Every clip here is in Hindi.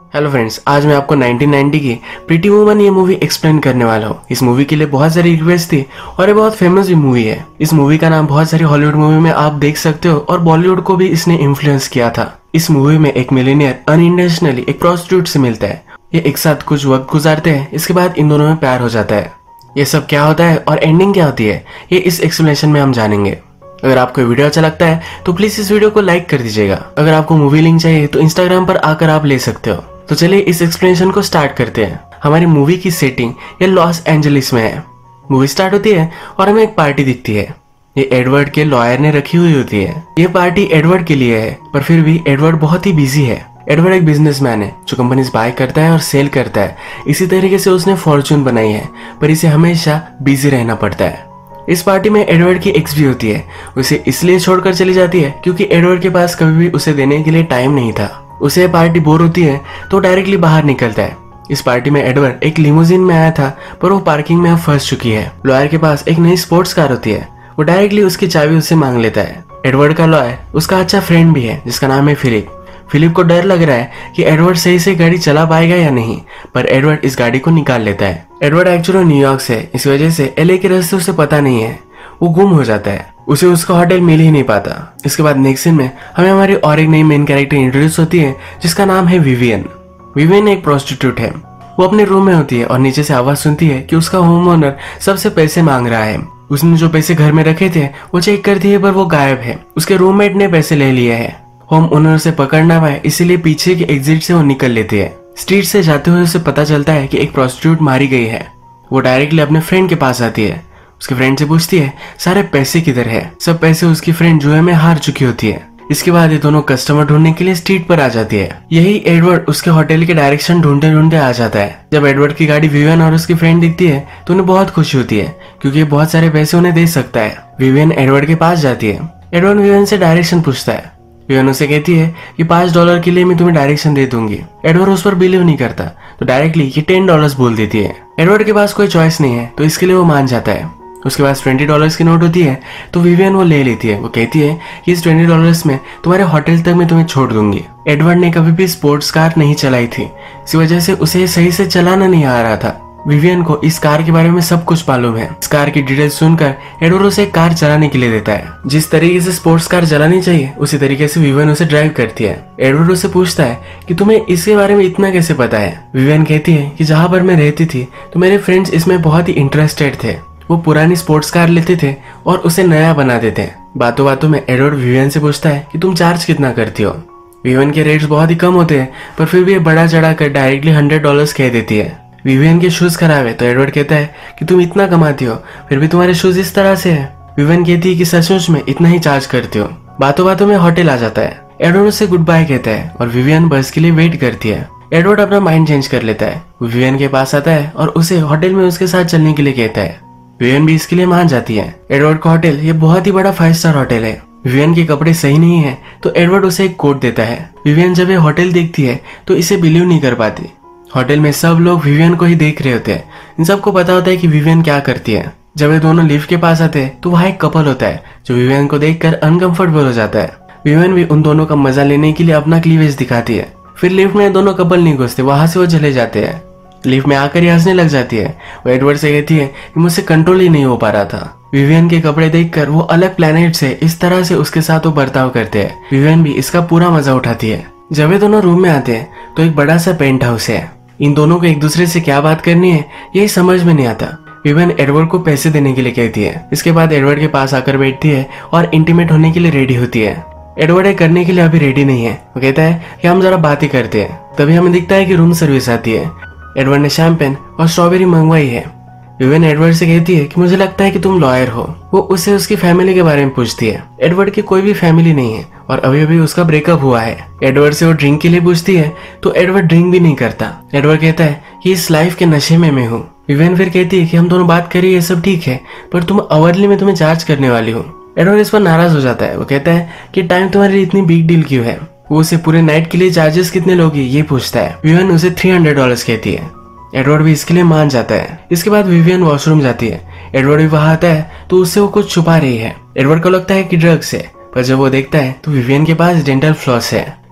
हेलो फ्रेंड्स, आज मैं आपको 1990 की प्रीटी वुमन ये मूवी एक्सप्लेन करने वाला हूँ। इस मूवी के लिए बहुत सारी रिक्वेस्ट थी और ये बहुत फेमस भी मूवी है। इस मूवी का नाम बहुत सारी हॉलीवुड मूवी में आप देख सकते हो और बॉलीवुड को भी इसने इन्फ्लुएंस किया था। इस मूवी में एक मिलियनियर अनइंटेंशनली एक प्रोस्टिट्यूट से मिलता है। ये एक साथ कुछ वक्त गुजारते हैं, इसके बाद इन दोनों में प्यार हो जाता है। ये सब क्या होता है और एंडिंग क्या होती है, ये इस एक्सप्लेनेशन में हम जानेंगे। अगर आपको वीडियो अच्छा लगता है तो प्लीज इस वीडियो को लाइक कर दीजिएगा। अगर आपको मूवी लिंक चाहिए तो इंस्टाग्राम पर आकर आप ले सकते हो। तो चलिए इस एक्सप्लेनेशन को स्टार्ट करते हैं। हमारी मूवी की सेटिंग ये लॉस एंजलिस में है। मूवी स्टार्ट होती है और हमें एक पार्टी दिखती है। ये एडवर्ड के लॉयर ने रखी हुई होती है। ये पार्टी एडवर्ड के लिए है, पर फिर भी एडवर्ड बहुत ही बिजी है। एडवर्ड एक बिजनेसमैन है जो कंपनीज बाय करता है और सेल करता है। इसी तरीके से उसने फॉर्चून बनाई है, पर इसे हमेशा बिजी रहना पड़ता है। इस पार्टी में एडवर्ड की एक्स भी होती है। उसे इसलिए छोड़कर चली जाती है क्योंकि एडवर्ड के पास कभी भी उसे देने के लिए टाइम नहीं था। उसे पार्टी बोर होती है तो डायरेक्टली बाहर निकलता है। इस पार्टी में एडवर्ड एक लिमोजिन में आया था, पर वो पार्किंग में अब फंस चुकी है। लॉयर के पास एक नई स्पोर्ट्स कार होती है। वो डायरेक्टली उसकी चाबी उससे मांग लेता है। एडवर्ड का लॉयर उसका अच्छा फ्रेंड भी है जिसका नाम है फिलिप। फिलिप को डर लग रहा है कि एडवर्ड सही से गाड़ी चला पाएगा या नहीं, पर एडवर्ड इस गाड़ी को निकाल लेता है। एडवर्ड एक्चुअली न्यूयॉर्क से, इस वजह से एलए के रास्ते उसे पता नहीं है। वो गुम हो जाता है, उसे उसका होटल मिल ही नहीं पाता। इसके बाद नेक्स्ट सीन में हमें हमारी और एक नई मेन कैरेक्टर इंट्रोड्यूस होती है जिसका नाम है विवियन। विवियन एक प्रोस्टिट्यूट है। वो अपने रूम में होती है और नीचे से आवाज सुनती है कि उसका होम ओनर सबसे पैसे मांग रहा है। उसने जो पैसे घर में रखे थे वो चेक करती है, पर वो गायब है। उसके रूममेट ने पैसे ले लिए हैं। होम ओनर उसे पकड़ ना पाए, इसीलिए पीछे के एग्जिट से वो निकल लेती है। स्ट्रीट से जाते हुए उसे पता चलता है कि एक प्रोस्टिट्यूट मारी गई है। वो डायरेक्टली अपने फ्रेंड के पास आती है। उसके फ्रेंड से पूछती है सारे पैसे किधर है। सब पैसे उसकी फ्रेंड जुए में हार चुकी होती है। इसके बाद ये दोनों कस्टमर ढूंढने के लिए स्ट्रीट पर आ जाती है। यही एडवर्ड उसके होटल के डायरेक्शन ढूंढते ढूंढते आ जाता है। जब एडवर्ड की गाड़ी विवियन और उसकी फ्रेंड दिखती है तो उन्हें बहुत खुशी होती है क्योंकि बहुत सारे पैसे उन्हें दे सकता है। विवियन एडवर्ड के पास जाती है। एडवर्ड विवियन से डायरेक्शन पूछता है। विवियन उसे कहती है कि $5 के लिए मैं तुम्हें डायरेक्शन दे दूंगी। एडवर्ड उस पर बिलीव नहीं करता तो डायरेक्टली ये $10 बोल देती है। एडवर्ड के पास कोई चॉइस नहीं है तो इसके लिए वो मान जाता है। उसके पास $20 की नोट होती है तो विवियन वो ले लेती है। वो कहती है कि इस $20 में तुम्हारे होटल तक मैं तुम्हें छोड़ दूंगी। एडवर्ड ने कभी भी स्पोर्ट्स कार नहीं चलाई थी, इस वजह से उसे सही से चलाना नहीं आ रहा था। विवियन को इस कार के बारे में सब कुछ मालूम है। इस कार की डिटेल्स सुनकर एडवर्ड उसे कार चलाने के लिए देता है। जिस तरीके से स्पोर्ट्स कार चलानी चाहिए उसी तरीके से विवियन उसे ड्राइव करती है। एडवर्ड उसे पूछता है कि तुम्हें इसके बारे में इतना कैसे पता है। विवियन कहती है कि जहाँ पर मैं रहती थी तो मेरे फ्रेंड्स इसमें बहुत ही इंटरेस्टेड थे। वो पुरानी स्पोर्ट्स कार लेते थे और उसे नया बना देते हैं। बातों बातों में एडवर्ड विवियन से पूछता है कि तुम चार्ज कितना करती हो। विवियन के रेट्स बहुत ही कम होते हैं, पर फिर भी बड़ा चढ़ा कर डायरेक्टली $100 कह देती है। विवियन के शूज खराब है तो एडवर्ड कहता है कि तुम इतना कमाती हो फिर भी तुम्हारे शूज इस तरह से है। विवियन कहती है कि सचमुच में इतना ही चार्ज करती हो। बातों बातों में होटल आ जाता है। एडवर्ड उससे गुड बाय कहता है और विवियन बस के लिए वेट करती है। एडवर्ड अपना माइंड चेंज कर लेता है। विवियन के पास आता है और उसे होटल में उसके साथ चलने के लिए कहता है। विवियन भी इसके लिए मान जाती है। एडवर्ड का होटल ये बहुत ही बड़ा 5 स्टार होटल है। विवियन के कपड़े सही नहीं है तो एडवर्ड उसे एक कोट देता है। विवियन जब ये होटल देखती है तो इसे बिलीव नहीं कर पाती। होटल में सब लोग विवियन को ही देख रहे होते हैं। इन सबको पता होता है कि विवियन क्या करती है। जब ये दोनों लिफ्ट के पास आते हैं तो वहाँ एक कपल होता है जो विवियन को देखकर अनकंफर्टेबल हो जाता है। विवियन भी उन दोनों का मजा लेने के लिए अपना क्लीवेज दिखाती है। फिर लिफ्ट में दोनों कपल नहीं घुसते, वहां से वो चले जाते हैं। लिफ्ट में आकर ही हंसने लग जाती है। वो एडवर्ड से कहती है कि मुझसे कंट्रोल ही नहीं हो पा रहा था। विवियन के कपड़े देखकर वो अलग प्लेनेट से इस तरह से उसके साथ वो बर्ताव करते हैं। विवियन भी इसका पूरा मजा उठाती है। जब ये दोनों रूम में आते हैं तो एक बड़ा सा पेंट हाउस है। इन दोनों को एक दूसरे से क्या बात करनी है यही समझ में नहीं आता। विवियन एडवर्ड को पैसे देने के लिए कहती है। इसके बाद एडवर्ड के पास आकर बैठती है और इंटीमेट होने के लिए रेडी होती है। एडवर्ड करने के लिए अभी रेडी नहीं है। वो कहता है कि हम जरा बातें करते हैं। तभी हमें दिखता है कि रूम सर्विस आती है। एडवर्ड ने शैंपेन और स्ट्रॉबेरी मंगवाई है। विवियन एडवर्ड से कहती है कि मुझे लगता है कि तुम लॉयर हो। वो उसे उसकी फैमिली के बारे में पूछती है। एडवर्ड की कोई भी फैमिली नहीं है और अभी अभी उसका ब्रेकअप हुआ है। एडवर्ड से वो ड्रिंक के लिए पूछती है तो एडवर्ड ड्रिंक भी नहीं करता। एडवर्ड कहता है कि इस लाइफ के नशे में मैं हूँ। विवियन फिर कहती है कि हम दोनों बात करिए, ये सब ठीक है, पर तुम अवरली में तुम्हें चार्ज करने वाली हो। एडवर्ड इस पर नाराज हो जाता है। वो कहता है कि टाइम तुम्हारे लिए इतनी बिग डील क्यों है। वो उसे पूरे नाइट के लिए चार्जेस कितने लोगे ये पूछता है। विवियन उसे $300 कहती है। एडवर्ड भी इसके लिए मान जाता है। इसके बाद विवियन वॉशरूम जाती है। एडवर्ड भी वहां आता है तो उससे वो कुछ छुपा रही है। एडवर्ड को लगता है कि ड्रग्स है, पर जब वो देखता है तो विवियन के पास डेंटल फ्लॉस है।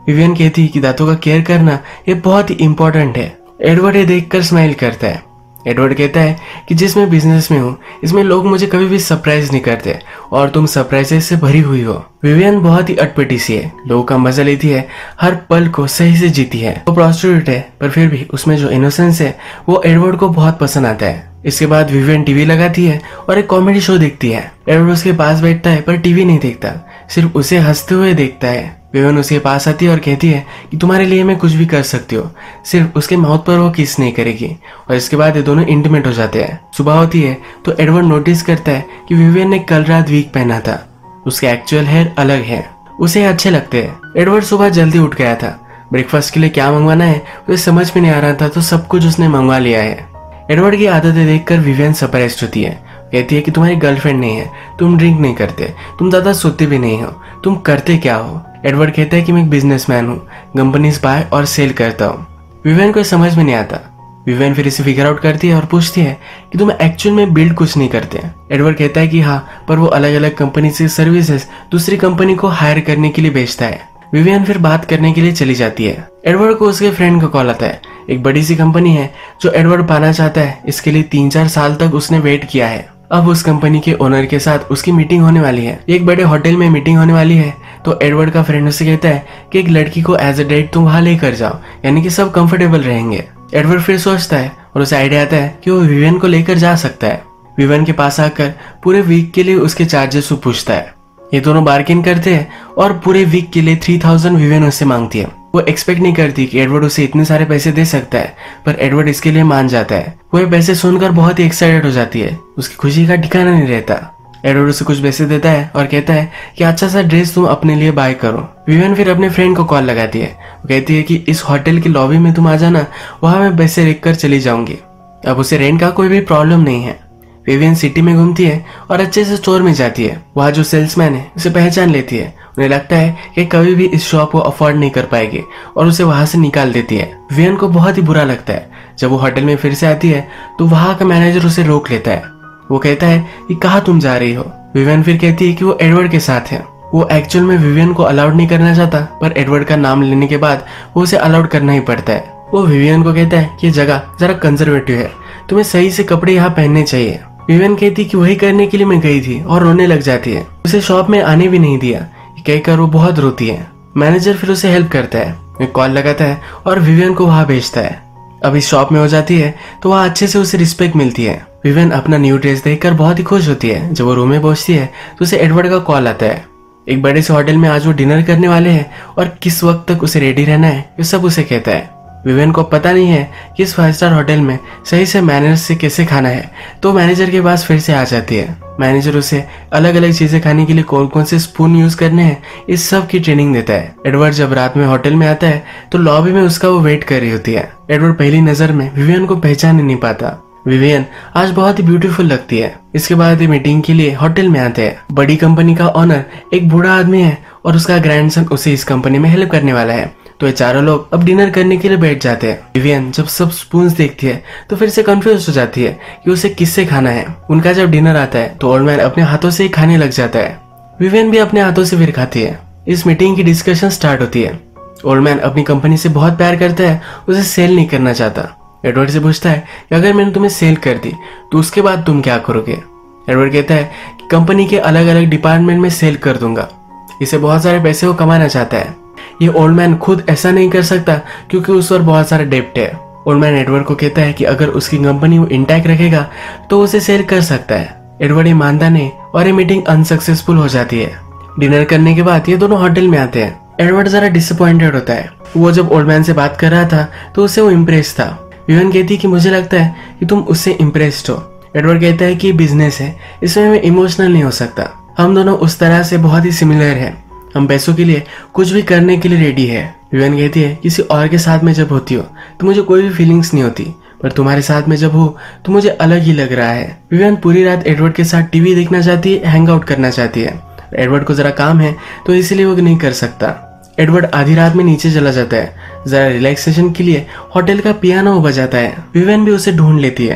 विवियन कहती है कि दांतों का केयर करना ये बहुत ही इंपॉर्टेंट है। एडवर्ड ये देखकर स्माइल करता है। एडवर्ड कहता है कि जिसमें बिजनेस में हूँ इसमें लोग मुझे कभी भी सरप्राइज नहीं करते और तुम सरप्राइजेस से भरी हुई हो। विवियन बहुत ही अटपटी सी है, लोगों का मजा लेती है, हर पल को सही से जीती है। वो प्रोस्टिट्यूट है पर फिर भी उसमें जो इनोसेंस है वो एडवर्ड को बहुत पसंद आता है। इसके बाद विवियन टीवी लगाती है और एक कॉमेडी शो देखती है। एडवर्ड उसके पास बैठता है पर टीवी नहीं देखता, सिर्फ उसे हंसते हुए देखता है। विवियन उसके पास आती है और कहती है कि तुम्हारे लिए मैं कुछ भी कर सकती हूँ, सिर्फ उसके माउथ पर वो किस नहीं करेगी। और इसके बाद ये दोनों इंटीमेट हो जाते हैं। सुबह होती है तो एडवर्ड नोटिस करता है कि विवियन ने कल रात वीक पहना था, उसके एक्चुअल हेयर अलग है, उसे अच्छे लगते हैं। एडवर्ड सुबह जल्दी उठ गया था, ब्रेकफास्ट के लिए क्या मंगवाना है उसे समझ में नहीं आ रहा था तो सब कुछ उसने मंगवा लिया है। एडवर्ड की आदतें देखकर विवियन सरप्राइज्ड होती है, कहती है कि तुम्हारी गर्लफ्रेंड नहीं है, तुम ड्रिंक नहीं करते, तुम ज्यादा सोते भी नहीं हो, तुम करते क्या हो। एडवर्ड कहता है कि मैं एक बिजनेसमैन हूँ, कंपनीज बाय और सेल करता हूँ। विवियन को समझ में नहीं आता। विवियन फिर इसे फिगर आउट करती है और पूछती है कि तुम एक्चुअल में बिल्ड कुछ नहीं करते। एडवर्ड कहता है कि हाँ, पर वो अलग अलग कंपनी से सर्विसेज दूसरी कंपनी को हायर करने के लिए बेचता है। विवियन फिर बात करने के लिए चली जाती है। एडवर्ड को उसके फ्रेंड का कॉल आता है। एक बड़ी सी कंपनी है जो एडवर्ड पाना चाहता है, इसके लिए 3-4 साल तक उसने वेट किया है। अब उस कंपनी के ओनर के साथ उसकी मीटिंग होने वाली है। एक बड़े होटल में मीटिंग होने वाली है तो एडवर्ड का फ्रेंड उसे कहता है कि एक लड़की को एज अ डेट तुम वहां लेकर जाओ, यानी कि सब कंफर्टेबल रहेंगे। एडवर्ड फिर सोचता है और उसे आइडिया आता है कि वो विवियन को लेकर जा सकता है। विवियन के पास आकर पूरे वीक के लिए उसके चार्जेस को पूछता है। ये दोनों बार्गेन करते हैं और पूरे वीक के लिए 3000 विवियन उससे मांगती है। वो एक्सपेक्ट नहीं करती कि एडवर्ड उसे इतने सारे पैसे दे सकता है, पर एडवर्ड इसके लिए मान जाता है। वो ये पैसे सुनकर बहुत ही एक्साइटेड हो जाती है, उसकी खुशी का ठिकाना नहीं रहता। एडवर्ड उसे कुछ पैसे देता है और कहता है कि अच्छा सा ड्रेस तुम अपने लिए बाय करो। विवियन फिर अपने फ्रेंड को कॉल लगाती है। वो कहती है कि इस होटल की लॉबी में तुम आ जाना, वहां मैं पैसे रख कर चली जाऊंगी। अब उसे रेंट का कोई भी प्रॉब्लम नहीं है। विवियन सिटी में घूमती है और अच्छे से स्टोर में जाती है। वहाँ जो सेल्समैन है उसे पहचान लेती है। उन्हें लगता है कि कभी भी इस शॉप को अफोर्ड नहीं कर पाएगी और उसे वहां से निकाल देती है। विवियन को बहुत ही बुरा लगता है। जब वो होटल में फिर से आती है तो वहां का मैनेजर उसे रोक लेता है। वो कहता है कि कहाँ तुम जा रही हो। विवियन फिर कहती है कि वो एडवर्ड के साथ है। वो एक्चुअल में विवियन को अलाउड नहीं करना चाहता, पर एडवर्ड का नाम लेने के बाद वो उसे अलाउड करना ही पड़ता है। वो विवियन को कहता है कि जगह जरा कंजर्वेटिव है, तुम्हें सही से कपड़े यहाँ पहनने चाहिए। विवियन कहती कि वही करने के लिए मैं गई थी और रोने लग जाती है। उसे शॉप में आने भी नहीं दिया, कहकर वो बहुत रोती है। मैनेजर फिर उसे हेल्प करता है, एक कॉल लगाता है और विवियन को वहां भेजता है। अब इस शॉप में हो जाती है तो वहां अच्छे से उसे रिस्पेक्ट मिलती है। विवियन अपना न्यू ड्रेस देखकर बहुत ही खुश होती है। जब वो रूम में पहुंचती है तो उसे एडवर्ड का कॉल आता है। एक बड़े से होटल में आज वो डिनर करने वाले हैं और किस वक्त तक उसे रेडी रहना है ये सब उसे कहता है। विवियन को पता नहीं है कि इस 5 स्टार होटल में सही से मैनर्स से कैसे खाना है, तो मैनेजर के पास फिर से आ जाती है। मैनेजर उसे अलग अलग चीजें खाने के लिए कौन कौन से स्पून यूज करने हैं इस सब की ट्रेनिंग देता है। एडवर्ड जब रात में होटल में आता है तो लॉबी में उसका वो वेट कर रही होती है। एडवर्ड पहली नजर में विवियन को पहचान नहीं पाता। विवियन आज बहुत ही ब्यूटीफुल लगती है। इसके बाद मीटिंग के लिए होटल में आते हैं। बड़ी कंपनी का ओनर एक बूढ़ा आदमी है और उसका ग्रैंडसन उसे इस कंपनी में हेल्प करने वाला है। तो ये चारों लोग अब डिनर करने के लिए बैठ जाते हैं। विवियन जब सब स्पून्स देखती है तो फिर से कंफ्यूज हो जाती है कि उसे किससे खाना है। उनका जब डिनर आता है तो ओल्ड मैन अपने हाथों से ही खाने लग जाता है। विवियन भी अपने हाथों से फिर खाती है। इस मीटिंग की डिस्कशन स्टार्ट होती है। ओल्ड मैन अपनी कंपनी से बहुत प्यार करता है, उसे सेल नहीं करना चाहता। एडवर्ड से पूछता है कि अगर मैंने तुम्हें सेल कर दी तो उसके बाद तुम क्या करोगे। एडवर्ड कहता है कि कंपनी के अलग अलग डिपार्टमेंट में सेल कर दूंगा। इसे बहुत सारे पैसे को कमाना चाहता है। ये ओल्ड मैन खुद ऐसा नहीं कर सकता क्योंकि उस पर बहुत सारा डेब्ट है। ओल्ड मैन एडवर्ड को कहता है कि अगर उसकी कंपनी वो इंटैक्ट रखेगा तो उसे सेल कर सकता है। एडवर्ड ये मानता नहीं और ये मीटिंग अनसक्सेसफुल हो जाती है। डिनर करने के बाद ये दोनों होटल में आते हैं। एडवर्ड जरा डिसअपॉइंटेड होता है। वो जब ओल्ड मैन से बात कर रहा था तो उससे वो इम्प्रेस था। विवियन कहती कि मुझे लगता है कि तुम उससे इम्प्रेस्ड हो। एडवर्ड कहता है कि बिजनेस है, इसमें मैं इमोशनल नहीं हो सकता। हम दोनों उस तरह से बहुत ही सिमिलर हैं। हम पैसों के लिए कुछ भी करने के लिए रेडी है। विवियन कहती है किसी और के साथ में जब होती हो तो मुझे कोई भी फीलिंग्स नहीं होती, पर तुम्हारे साथ में जब हो तो मुझे अलग ही लग रहा है। विवियन पूरी रात एडवर्ड के साथ टीवी देखना चाहती है, हैंग आउट करना चाहती है। एडवर्ड को जरा काम है तो इसलिए वो नहीं कर सकता। एडवर्ड आधी रात में नीचे चला जाता है। जरा रिलैक्सेशन के लिए होटल का पियानो बजाता है। विवियन भी उसे ढूंढ लेती है।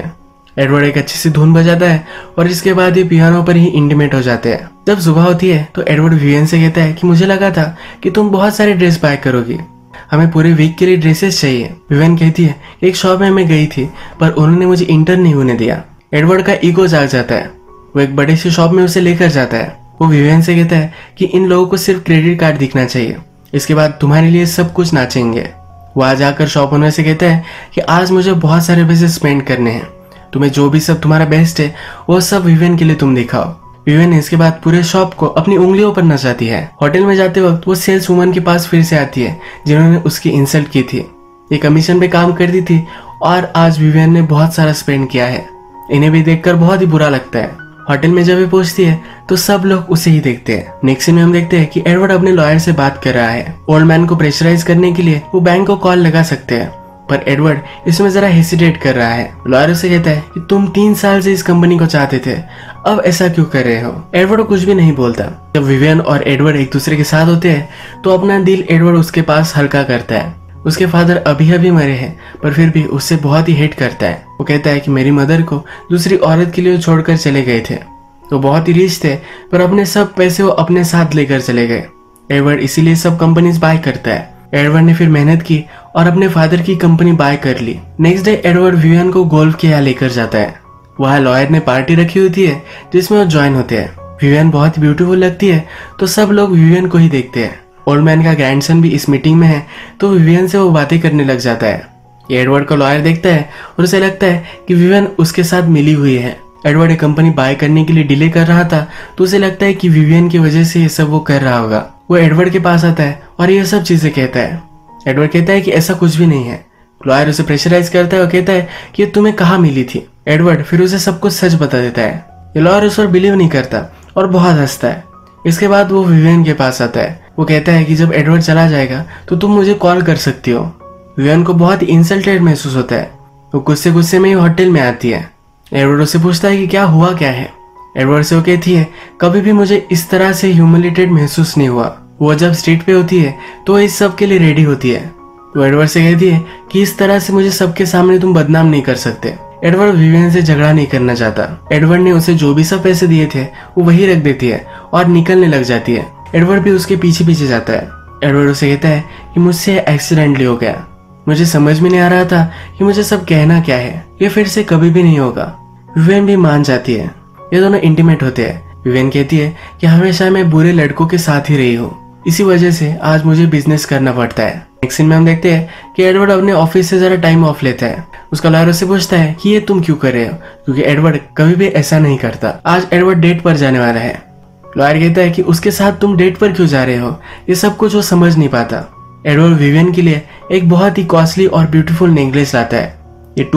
एडवर्ड एक अच्छी सी धुन बजाता है और इसके बाद ये पियानो पर ही इंटीमेट हो जाते हैं। जब सुबह होती है तो एडवर्ड विवियन से कहता है कि मुझे लगा था कि तुम बहुत सारे ड्रेस बाय करोगी, हमें पूरे वीक के लिए ड्रेसेस चाहिए। विवियन कहती है एक शॉप में मैं गई थी पर उन्होंने मुझे इंटर्न नहीं होने दिया। एडवर्ड का ईगो जाग जाता है, वो एक बड़े से शॉप में उसे लेकर जाता है। वो विवियन से कहता है कि इन लोगों को सिर्फ क्रेडिट कार्ड दिखना चाहिए, इसके बाद तुम्हारे लिए सब कुछ नाचेंगे। वहां जाकर शॉप ओनर से कहता है कि आज मुझे बहुत सारे पैसे स्पेंड करने हैं, तुम्हें जो भी सब तुम्हारा बेस्ट है वो सब विवियन के लिए तुम दिखाओ। विवियन इसके बाद पूरे शॉप को अपनी उंगलियों पर नचाती है। होटल में जाते वक्त वो सेल्स वुमन के पास फिर से आती है जिन्होंने उसकी इंसल्ट की थी। ये कमीशन पे काम करती थी और आज विवियन ने बहुत सारा स्पेंड किया है। इन्हें भी देखकर बहुत ही बुरा लगता है। होटल में जब ये पहुंचती है तो सब लोग उसे ही देखते हैं। नेक्स्ट सीन में हम देखते हैं कि एडवर्ड अपने लॉयर से बात कर रहा है। ओल्ड मैन को प्रेशराइज करने के लिए वो बैंक को कॉल लगा सकते हैं, पर एडवर्ड इसमें जरा हेसिटेट कर रहा है। लॉयर उसे कहता है कि तुम 3 साल से इस कंपनी को चाहते थे, अब ऐसा क्यों कर रहे हो। एडवर्ड कुछ भी नहीं बोलता। जब विवियन और एडवर्ड एक दूसरे के साथ होते हैं तो अपना दिल एडवर्ड उसके पास हल्का करता है। उसके फादर अभी अभी मरे हैं पर फिर भी उससे बहुत ही हेट करता है। वो कहता है कि मेरी मदर को दूसरी औरत के लिए छोड़कर चले गए थे, तो बहुत ही रिच थे पर अपने सब पैसे वो अपने साथ लेकर चले गए। एडवर्ड इसीलिए सब कंपनीज बाय करता है। एडवर्ड ने फिर मेहनत की और अपने फादर की कंपनी बाय कर ली। नेक्स्ट डे एडवर्ड विवियन को गोल्फ के यहाँ लेकर जाता है। वहाँ लॉयर ने पार्टी रखी होती है जिसमें वो ज्वाइन होते हैं। विवियन बहुत ही ब्यूटीफुल लगती है तो सब लोग विवियन को ही देखते हैं। ओल्ड मैन का ग्रैंडसन भी इस मीटिंग में है तो विवियन से वो बातें करने लग जाता है। एडवर्ड को लॉयर देखता है और उसे लगता है कि विवियन उसके साथ मिली हुई है। एडवर्ड एक कंपनी बाय करने के लिए डिले कर रहा था तो उसे लगता है कि विवियन की वजह से ये सब वो कर रहा होगा। वो एडवर्ड के पास आता है और ये सब चीजें कहता है। एडवर्ड कहता है कि ऐसा कुछ भी नहीं है। लॉयर उसे प्रेशराइज करता है और कहता है कि ये तुम्हें कहाँ मिली थी। एडवर्ड फिर उसे सब कुछ सच बता देता है। ये लॉयर उस पर बिलीव नहीं करता और बहुत हंसता है। इसके बाद वो विवियन के पास आता है। वो कहता है कि जब एडवर्ड चला जाएगा तो तुम मुझे कॉल कर सकती हो। विवियन को बहुत ही इंसल्टेड महसूस होता है। वो गुस्से में ही होटल में आती है। एडवर्ड उससे पूछता है कि क्या हुआ क्या है। एडवर्ड से वो कहती है कभी भी मुझे इस तरह से ह्यूमिलेटेड महसूस नहीं हुआ। वो जब स्ट्रीट पे होती है तो इस सब के लिए रेडी होती है। वो एडवर्ड से कहती है कि इस तरह से मुझे सबके सामने तुम बदनाम नहीं कर सकते। एडवर्ड विवियन से झगड़ा नहीं करना चाहता। एडवर्ड ने उसे जो भी सब पैसे दिए थे वो वही रख देती है और निकलने लग जाती है। एडवर्ड भी उसके पीछे पीछे जाता है। एडवर्ड उसे कहता है कि मुझसे एक्सीडेंटली हो गया, मुझे समझ में नहीं आ रहा था कि मुझे सब कहना क्या है, ये फिर से कभी भी नहीं होगा। विवियन भी मान जाती है। ये दोनों इंटीमेट होते हैं। विवियन कहती है कि हमेशा मैं बुरे लड़कों के साथ ही रही हूँ, इसी वजह से आज मुझे बिजनेस करना पड़ता है। नेक्स्ट सीन में हम देखते हैं कि एडवर्ड अपने ऑफिस से जरा टाइम ऑफ लेता है। उसका लॉयर उससे पूछता है कि ये तुम क्यों कर रहे हो, क्योंकि एडवर्ड कभी भी ऐसा नहीं करता। आज एडवर्ड डेट पर जाने वाला है। लॉयर कहता है कि उसके साथ तुम डेट पर क्यों जा रहे हो, ये सब कुछ वो समझ नहीं पाता। एडवर्ड विवियन के लिए एक बहुत ही कॉस्टली और ब्यूटीफुल नेकलेस लाता है। ये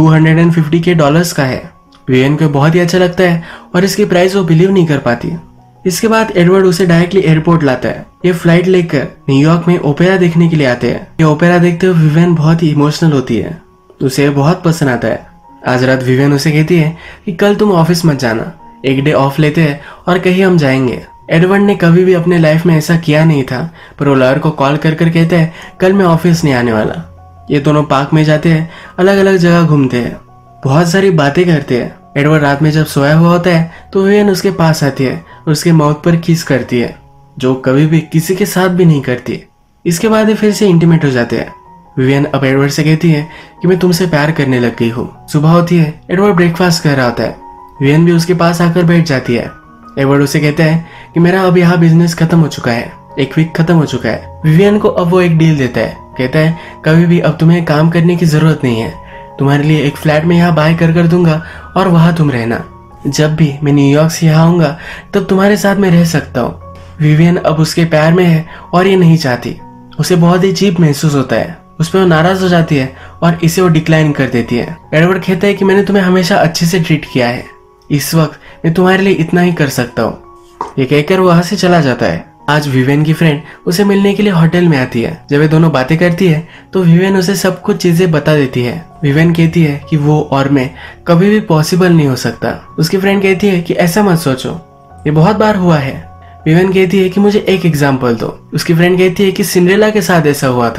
$250 का है। विवियन को बहुत ही अच्छा लगता है और इसकी प्राइस वो बिलीव नहीं कर पाती। इसके बाद एडवर्ड उसे डायरेक्टली एयरपोर्ट लाता है। ये फ्लाइट लेकर न्यूयॉर्क में ओपेरा देखने के लिए आते हैं। ये ओपेरा देखते हुए विवियन बहुत ही इमोशनल होती है, उसे बहुत पसंद आता है। आज रात विवियन उसे कहती है कि कल तुम ऑफिस मत जाना, एक डे ऑफ लेते हैं और कहीं हम जाएंगे। एडवर्ड ने कभी भी अपने लाइफ में ऐसा किया नहीं था, पर वो लॉयर को कॉल कर कहता है कल मैं ऑफिस नहीं आने वाला। ये दोनों पार्क में जाते हैं, अलग अलग जगह घूमते हैं, बहुत सारी बातें करते हैं। एडवर्ड रात में जब सोया हुआ होता है तो विवियन उसके पास आती है और उसके माउथ पर किस करती है, जो कभी भी किसी के साथ भी नहीं करती। इसके बाद ये फिर से इंटीमेट हो जाते हैं। विवियन अब एडवर्ड से कहती है कि मैं तुमसे प्यार करने लग गई हूँ। सुबह होती है, एडवर्ड ब्रेकफास्ट कर रहा होता है। विवियन भी उसके पास आकर बैठ जाती है। एडवर्ड उसे कहता है कि मेरा अब यहाँ बिजनेस खत्म हो चुका है, एक वीक खत्म हो चुका है। विवियन को अब वो एक डील देता है। कहता है कभी भी अब तुम्हें काम करने की जरूरत नहीं है, तुम्हारे लिए एक फ्लैट में यहाँ बाय कर दूंगा और वहां तुम रहना। जब भी मैं न्यूयॉर्क से यहाँ आऊंगा तब तुम्हारे साथ मैं रह सकता हूँ। विवियन अब उसके प्यार में है और ये नहीं चाहती। उसे बहुत ही चीप महसूस होता है। उस पर वो नाराज हो जाती है और इसे वो डिक्लाइन कर देती है। एडवर्ड कहता है कि मैंने तुम्हें हमेशा अच्छे से ट्रीट किया है, इस वक्त मैं तुम्हारे लिए इतना ही कर सकता हूँ। ये कहकर वो वहां से चला जाता है। आज विवियन की फ्रेंड उसे मिलने के लिए होटल में आती है। जब ये दोनों बातें करती है तो विवियन उसे सब कुछ चीजें बता देती है। विवियन कहती है कि वो और मैं कभी भी पॉसिबल नहीं हो सकता। उसकी फ्रेंड कहती है कि ऐसा मत सोचो, ये बहुत बार हुआ है। विवियन कहती है कि मुझे एक एग्जाम्पल दो। उसकी फ्रेंड कहती है कि सिंड्रेला के साथ ऐसा हुआ था।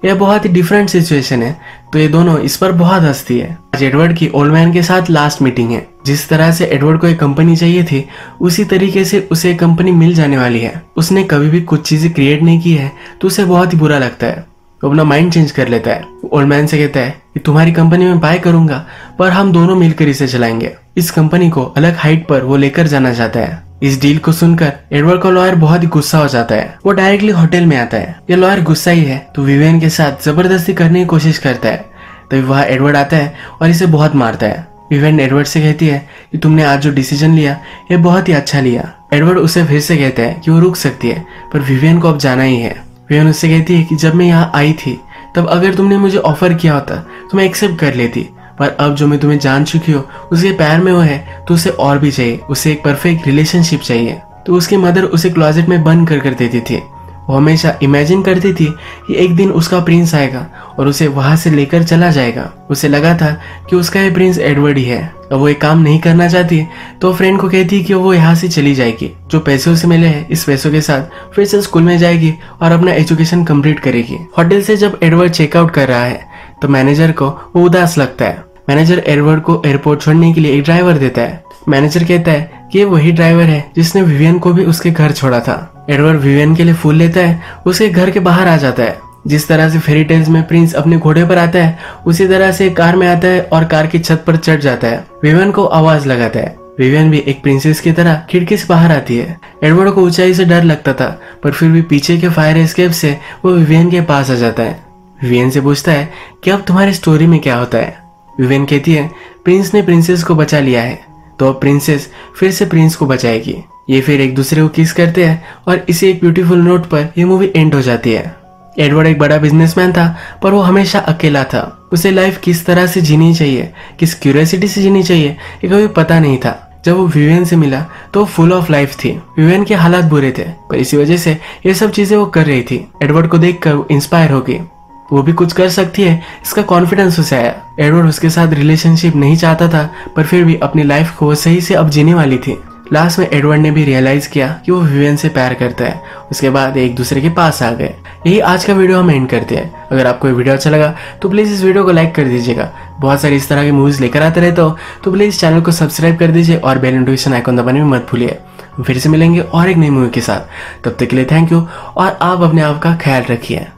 यह बहुत ही डिफरेंट सिचुएशन है, तो ये दोनों इस पर बहुत हंसती है। आज एडवर्ड की ओल्ड मैन के साथ लास्ट मीटिंग है। जिस तरह से एडवर्ड को एक कंपनी चाहिए थी, उसी तरीके से उसे एक कंपनी मिल जाने वाली है। उसने कभी भी कुछ चीजें क्रिएट नहीं की है, तो उसे बहुत ही बुरा लगता है। वो अपना माइंड चेंज कर लेता है। ओल्ड मैन से कहता है कि तुम्हारी कंपनी में बाय करूंगा, पर हम दोनों मिलकर इसे चलाएंगे। इस कंपनी को अलग हाइट पर वो लेकर जाना चाहता है। इस डील को सुनकर एडवर्ड का लॉयर बहुत ही गुस्सा हो जाता है। वो डायरेक्टली होटल में आता है। ये लॉयर गुस्सा ही है, तो विवियन के साथ जबरदस्ती करने की कोशिश करता है। तभी वहाँ एडवर्ड आता है और इसे बहुत मारता है। विवियन एडवर्ड से कहती है कि तुमने आज जो डिसीजन लिया ये बहुत ही अच्छा लिया। एडवर्ड उसे फिर से कहता है कि वो रुक सकती है, पर विवियन को अब जाना ही है। विवियन उससे कहती है कि जब मैं यहाँ आई थी तब अगर तुमने मुझे ऑफर किया होता तो मैं एक्सेप्ट कर लेती, पर अब जो मैं तुम्हें जान चुकी हूँ उसके पैर में वो है, तो उसे और भी चाहिए। उसे एक परफेक्ट रिलेशनशिप चाहिए। तो उसकी मदर उसे क्लोजेट में बंद कर देती थी। वो हमेशा इमेजिन करती थी कि एक दिन उसका प्रिंस आएगा और उसे वहां से लेकर चला जाएगा। उसे लगा था कि उसका ये प्रिंस एडवर्ड ही है। अब वो एक काम नहीं करना चाहती, तो फ्रेंड को कहती कि वो यहाँ से चली जाएगी। जो पैसे उसे मिले हैं, इस पैसों के साथ फिर से स्कूल में जाएगी और अपना एजुकेशन कंप्लीट करेगी। होटल से जब एडवर्ड चेकआउट कर रहा है, तो मैनेजर को वो उदास लगता है। मैनेजर एडवर्ड को एयरपोर्ट छोड़ने के लिए एक ड्राइवर देता है। मैनेजर कहता है कि ये वही ड्राइवर है जिसने विवियन को भी उसके घर छोड़ा था। एडवर्ड विवियन के लिए फूल लेता है, उसके घर के बाहर आ जाता है। जिस तरह से फेरी टेल्स में प्रिंस अपने घोड़े पर आता है, उसी तरह से कार में आता है और कार की छत पर चढ़ जाता है। विवियन को आवाज लगाता है। विवियन भी एक प्रिंसेस की तरह खिड़की से बाहर आती है। एडवर्ड को ऊंचाई से डर लगता था, पर फिर भी पीछे के फायर एस्केप से वो विवियन के पास आ जाता है। विवियन से पूछता है कि अब तुम्हारी स्टोरी में क्या होता है। विवियन कहती है प्रिंस ने प्रिंसेस को बचा लिया है, तो अब प्रिंसेस फिर से प्रिंस को बचाएगी। ये फिर एक दूसरे को किस करते हैं और इसी एक ब्यूटीफुल नोट पर ये मूवी एंड हो जाती है। एडवर्ड एक बड़ा बिजनेसमैन था, पर वो हमेशा अकेला था। उसे लाइफ किस तरह से जीनी चाहिए, किस क्यूरियोसिटी से जीनी चाहिए, ये कभी पता नहीं था। जब वो विवियन से मिला तो वो फुल ऑफ लाइफ थी। विवियन के हालात बुरे थे, पर इसी वजह से ये सब चीजें वो कर रही थी। एडवर्ड को देखकर वो इंस्पायर हो गई। वो भी कुछ कर सकती है, इसका कॉन्फिडेंस उसे आया। एडवर्ड उसके साथ रिलेशनशिप नहीं चाहता था, पर फिर भी अपनी लाइफ को सही से अब जीने वाली थी। लास्ट में एडवर्ड ने भी रियलाइज किया कि वो विवियन से प्यार करता है। उसके बाद एक दूसरे के पास आ गए। यही आज का वीडियो हम एंड करते हैं। अगर आपको ये वीडियो अच्छा लगा तो प्लीज इस वीडियो को लाइक कर दीजिएगा। बहुत सारी इस तरह की मूवीज लेकर आते रहता हो, तो प्लीज चैनल को सब्सक्राइब कर दीजिए और बेल नोटिफिकेशन आइकन दबाने में मत भूलिए। फिर से मिलेंगे और एक नई मूवी के साथ। तब तक के लिए थैंक यू और आप अपने आप का ख्याल रखिए।